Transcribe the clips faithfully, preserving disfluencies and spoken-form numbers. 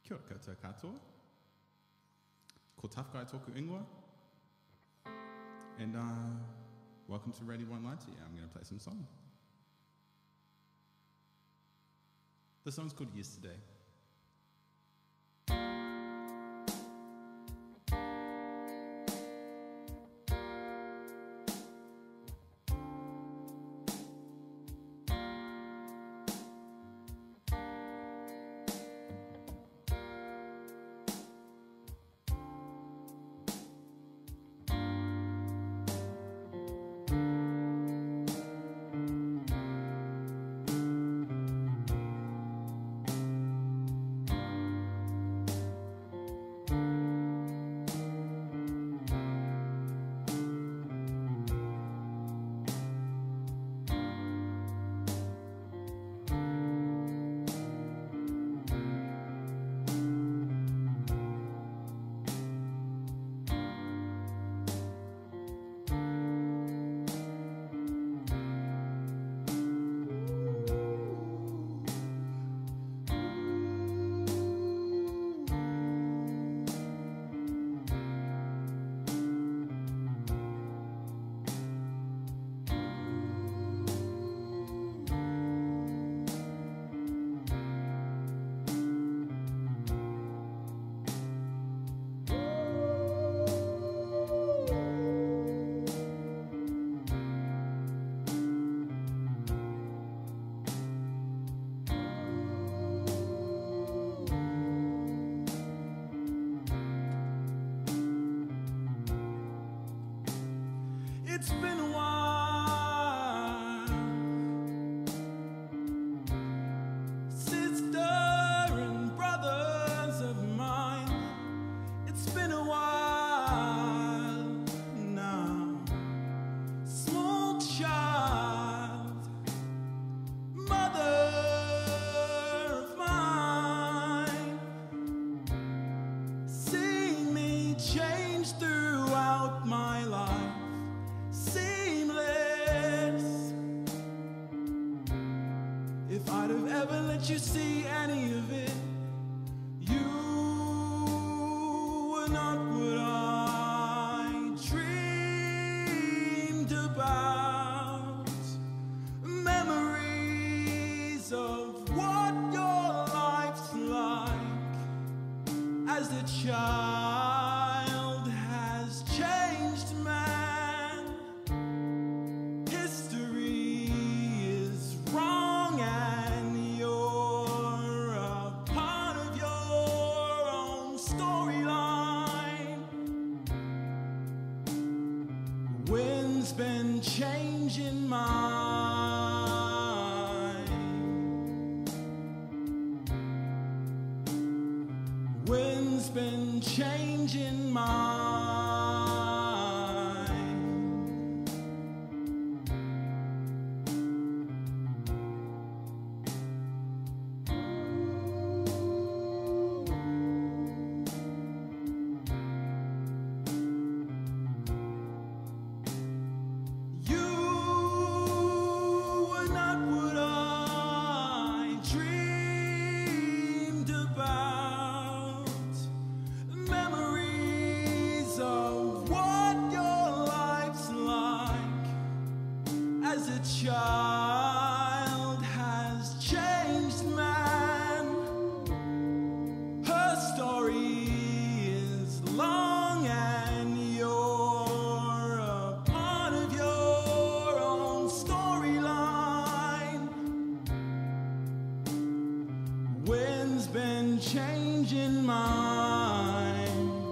Kia ora koutou katoa. Ko tawhkai tōku ingoa. And uh, welcome to Radio Won't Lie to You. I'm going to play some songs. The song's called Yesterday. It's been a while, sister and brothers of mine. It's been a while now, small child, mother of mine, seeing me change throughout my life. If I'd have ever let you see any of it, you were not what I dreamed about. Memories of what your life's like as a child has changed man. History is wrong and you're a part of your own storyline. The wind's been changing mine. The wind's been changing mine. As a child has changed man. Her story is long and you're a part of your own storyline. Wind's been changing mine.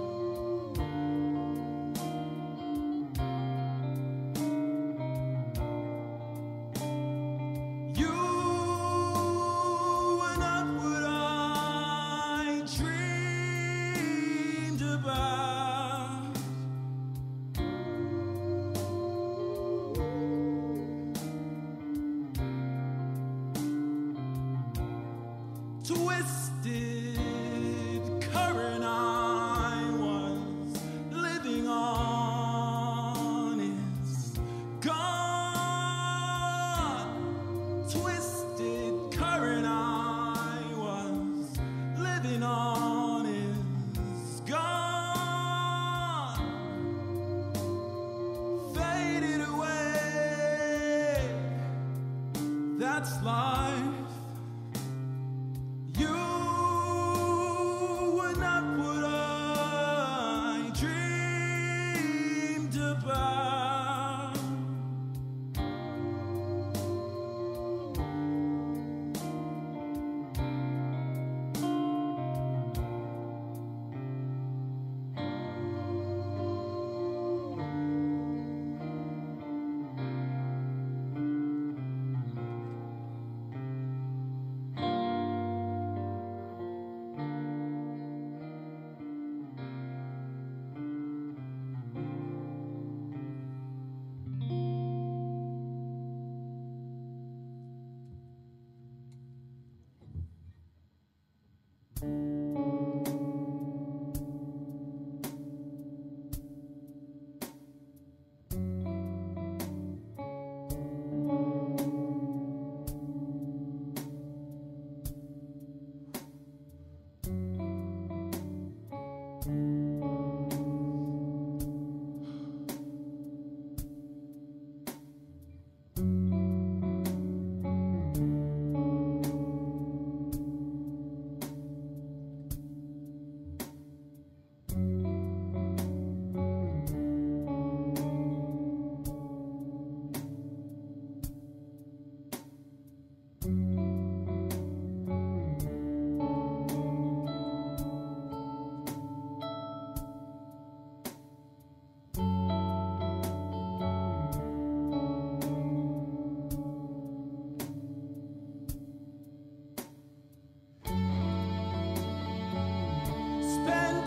Twisted current I was living on is gone. Twisted current I was living on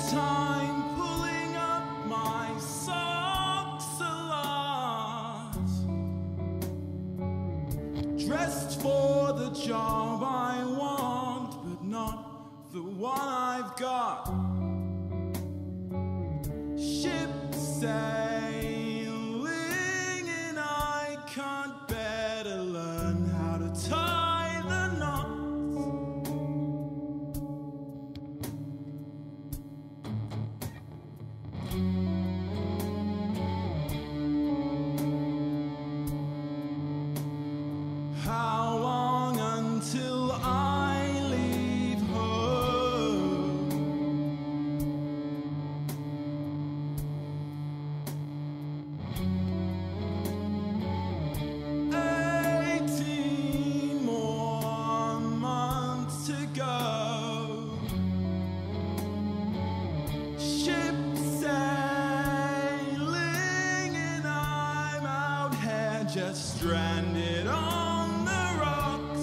time pulling up my socks a lot, dressed for the job I want, but not the one I've got. Ship sailing and I can't bear to learn how to tie the knots. How long until I leave home? Eighteen more months to go. Ship sailing and I'm out here just stranded on the rocks.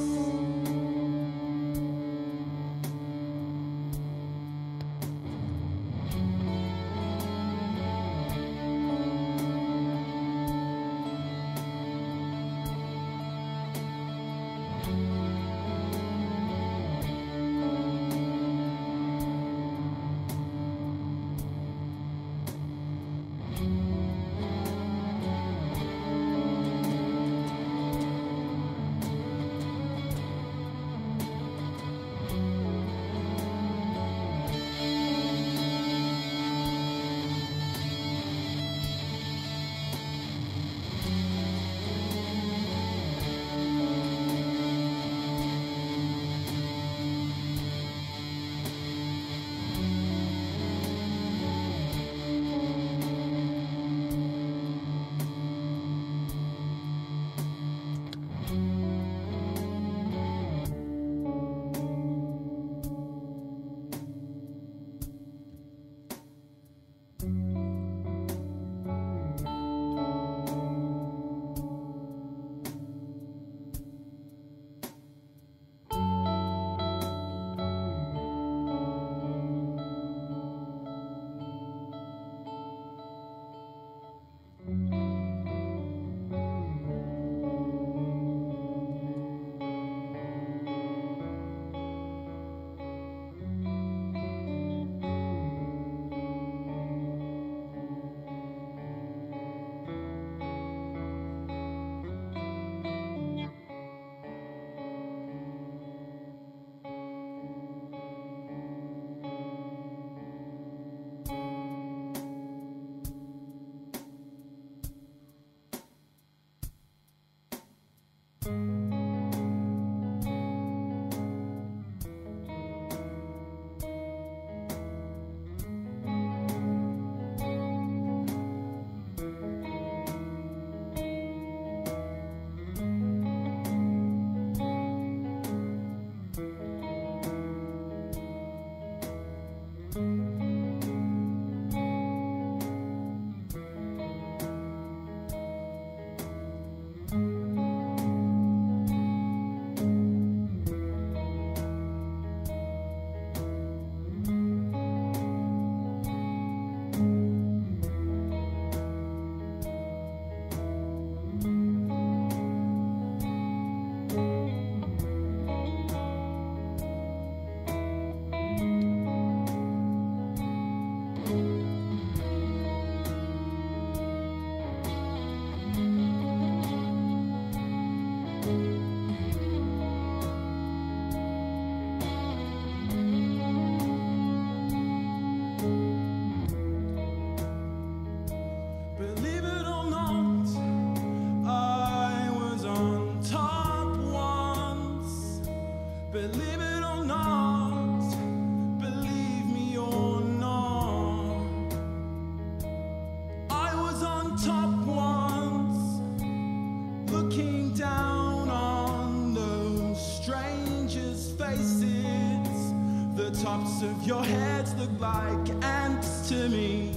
tops of your heads look like ants to me.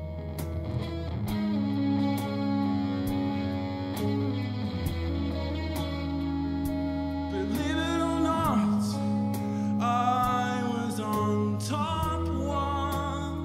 Believe it or not, I was on top once.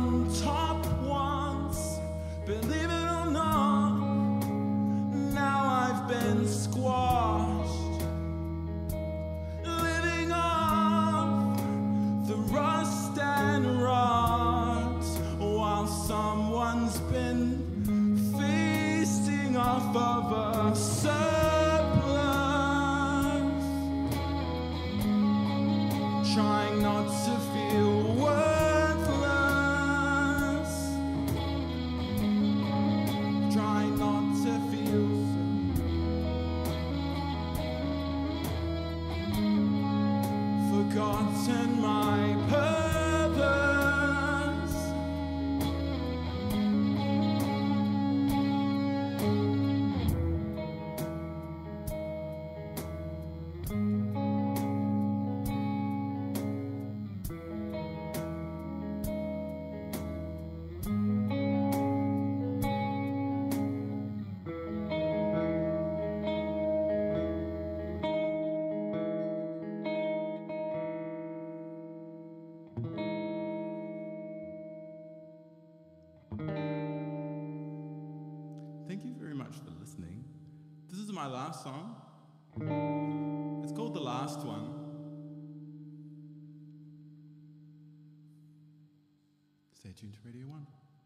on top once, believe it or not. Now I've been squashed, living off the rust and rot, while someone's been feasting off of a surplus, trying not to feel worthless, trying not to feel forgotten my purpose. Thank you very much for listening. This is my last song. It's called The Last One. Stay tuned to Radio One.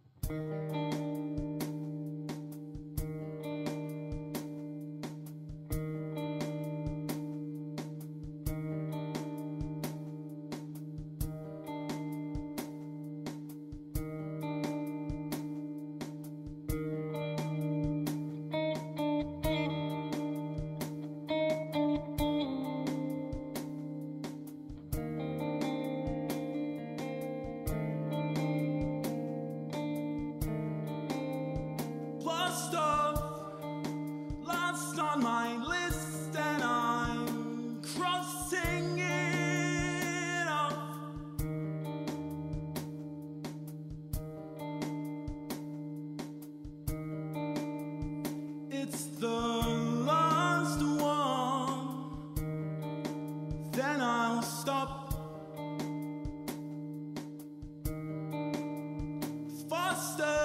Lost off, lost on my list, and I'm crossing it off. It's the last one, then I'll stop. Faster,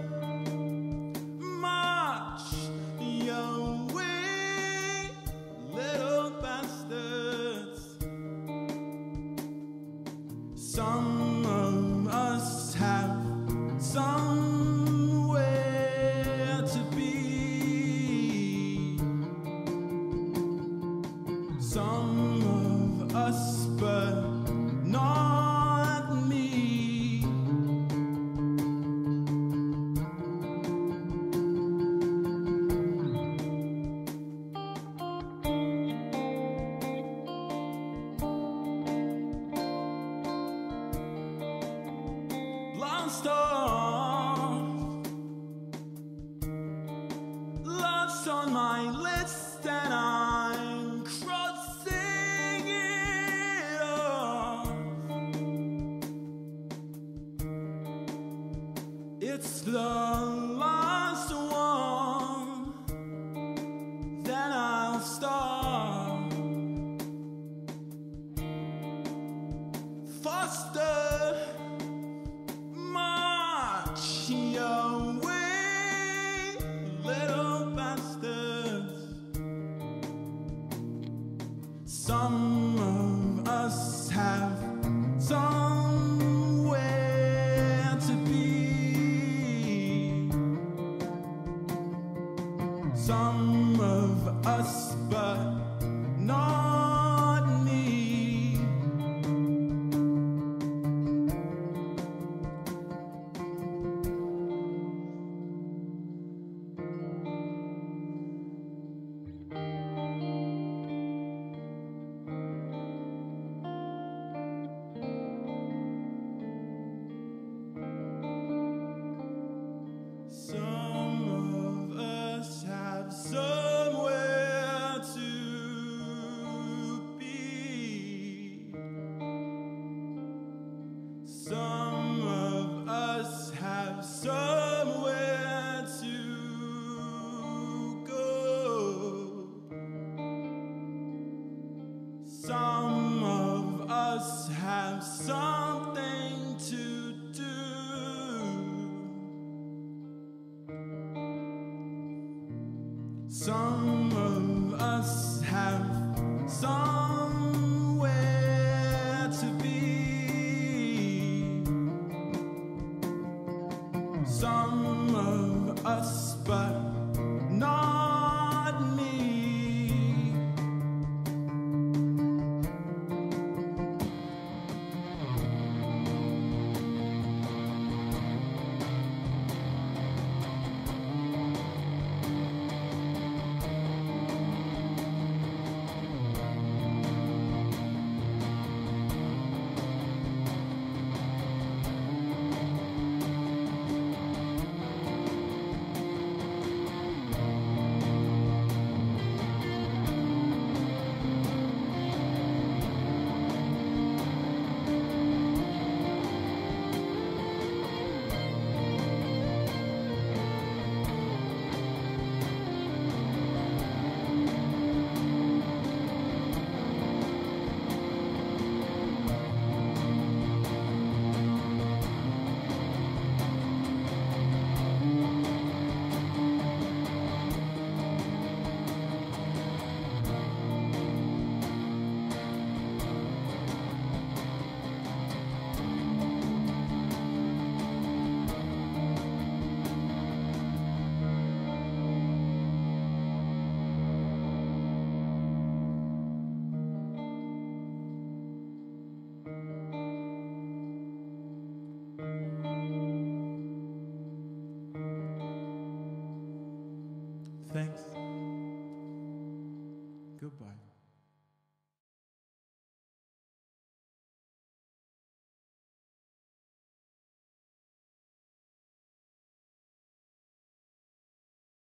some of us have somewhere to be. Some of us, but not me. Lost off, lost on my list, and I'm crossing it off. It's the last one, then I'll stop. Faster, march your way, little bastards. Some of us have somewhere to be. Some of us, but not me. Some of us have somewhere to Some of us have somewhere to be. Some of us, but not me. Thanks. Goodbye.